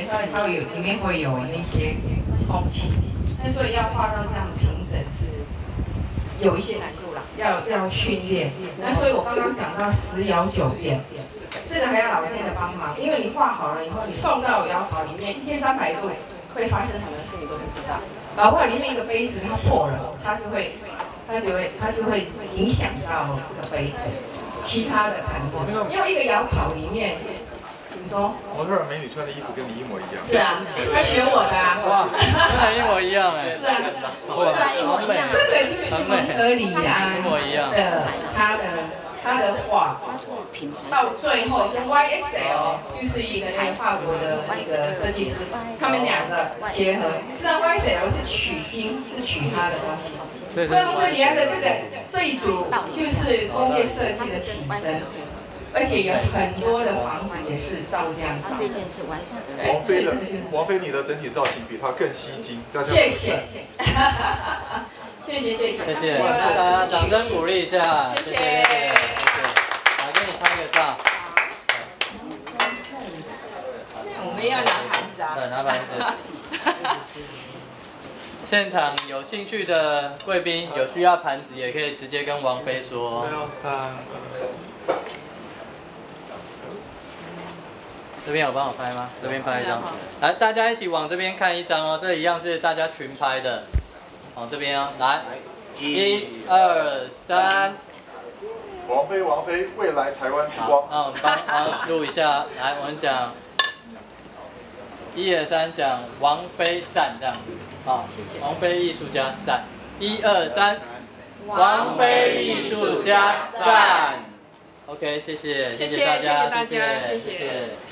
它里面会有那些空气，那所以要画到这样平整是有一些难度啦，要训练。那所以我刚刚讲到10窑9店，这个还要老店的帮忙，因为你画好了以后，你送到窑烤里面1300度会发生什么事你都不知道。搞不好里面一个杯子它破了，它就会影响到这个杯子其他的盘子，因为一个窑烤里面。 你说， 模特儿美女穿的衣服跟你一模一样。 是啊，她学我的啊。 哇，真的，一模一样哎。 是啊， 哇，好美。 这个就是蒙德里安的他的画，到最后跟 YSL 就是一个那个法国的那个设计师，他们两个结合。实际上 YSL 是取经，是取他的东西。所以蒙德里安的这一组就是工业设计的起身。 而且有很多的房子也是照这样造。这件是王菲你的整体造型比她更吸睛，大家谢谢，谢谢， 大家掌声鼓励一下，谢谢，来给你拍个照。 我们要拿盘子啊。 对，拿盘子。现场有兴趣的贵宾有需要盘子，也可以直接跟王菲说。这边有帮我拍吗？这边拍一张，来，大家一起往这边看一张哦。这一样是大家群拍的，往这边哦，来，1、2、3。 王菲，未来台湾之光。 那我们帮录一下，来，我们讲1、2、3，讲王菲赞这样子，好，王菲艺术家赞，1、2、3，王菲艺术家赞。OK， 谢谢大家，谢谢。